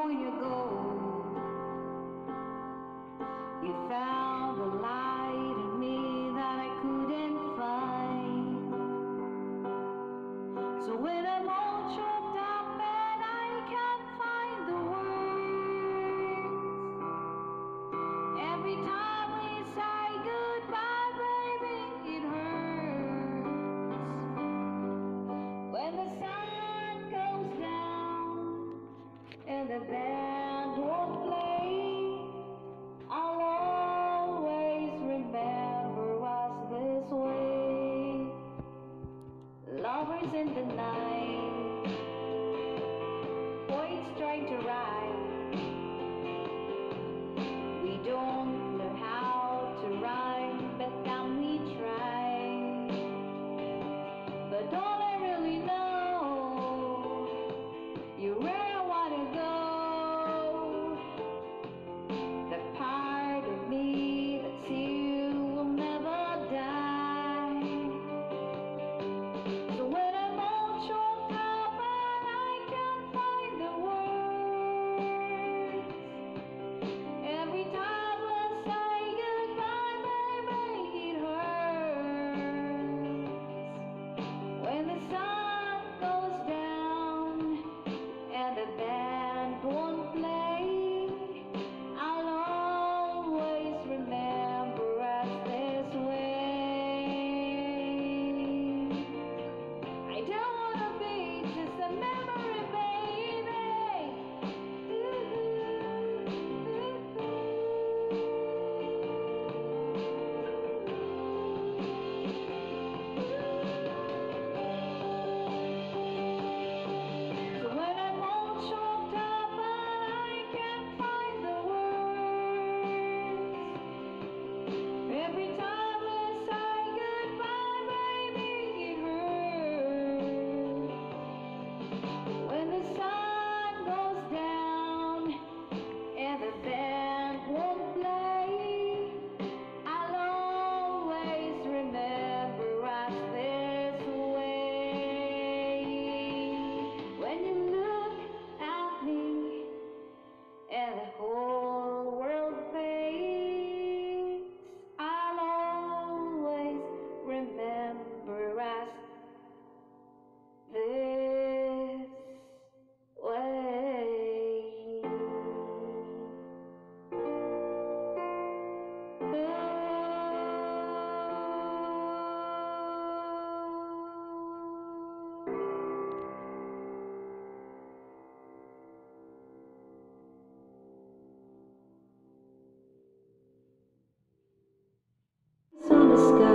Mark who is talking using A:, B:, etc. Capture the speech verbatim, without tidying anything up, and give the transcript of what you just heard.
A: going to go. You found the light in me that I couldn't find. So when I'm all choked up and I can't find the words, every time we say goodbye, baby, it hurts. When the sun goes down and the band won't play, I'll always remember us this way. Lovers in the night, poets trying to write. We don't know how to rhyme, but can we try? But all I really know, you're where I wanna go. The part of me that's you will never die. So when I'm all choked up and I can't find the words, every time I say goodbye, baby, it hurts. When the sun goes down and the band won't play, I'll always remember us this way. I don't wanna be just a memory, baby. So when I'm all choked up and I can't find the words, every time I say goodbye, baby, it hurts. When the sun goes down and the band won't play, I'll always remember us this way. When you look at me and the whole world fades, I'll always remember us this way. On the sky.